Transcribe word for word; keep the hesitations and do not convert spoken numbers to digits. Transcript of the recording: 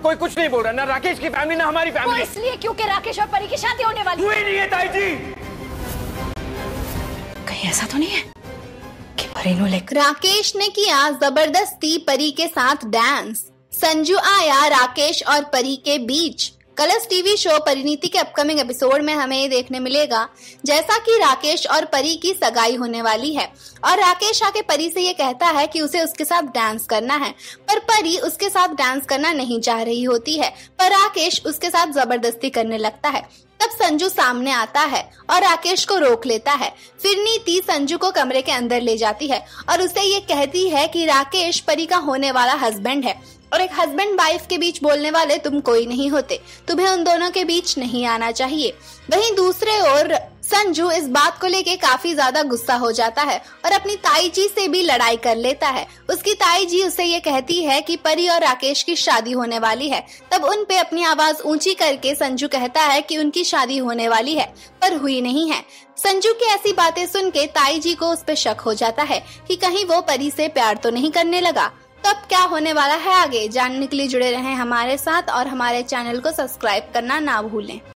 कोई कुछ नहीं बोल रहा, ना राकेश की फैमिली ना हमारी फैमिली। इसलिए क्योंकि राकेश और परी की शादी होने वाली हुई नहीं है ताई जी। कहीं ऐसा तो नहीं है कि परी नो लेकर राकेश ने किया जबरदस्ती परी के साथ डांस। संजू आया राकेश और परी के बीच। कलर्स टीवी शो परिणीति के अपकमिंग एपिसोड में हमें ये देखने मिलेगा जैसा कि राकेश और परी की सगाई होने वाली है और राकेश आके परी से ये कहता है कि उसे उसके साथ डांस करना है, पर परी उसके साथ डांस करना नहीं चाह रही होती है, पर राकेश उसके साथ जबरदस्ती करने लगता है। तब संजू सामने आता है और राकेश को रोक लेता है। फिर नीति संजू को कमरे के अंदर ले जाती है और उसे ये कहती है कि राकेश परी का होने वाला हस्बैंड है और एक हस्बैंड वाइफ के बीच बोलने वाले तुम कोई नहीं होते, तुम्हें उन दोनों के बीच नहीं आना चाहिए। वहीं दूसरे ओर संजू इस बात को लेके काफी ज्यादा गुस्सा हो जाता है और अपनी ताई जी से भी लड़ाई कर लेता है। उसकी ताई जी उसे ये कहती है कि परी और राकेश की शादी होने वाली है। तब उन पे अपनी आवाज ऊंची करके संजू कहता है कि उनकी शादी होने वाली है पर हुई नहीं है। संजू की ऐसी बातें सुन के ताई जी को उस पर शक हो जाता है कि कहीं वो परी से प्यार तो नहीं करने लगा। तो अब क्या होने वाला है आगे जानने के लिए जुड़े रहें हमारे साथ और हमारे चैनल को सब्सक्राइब करना ना भूलें।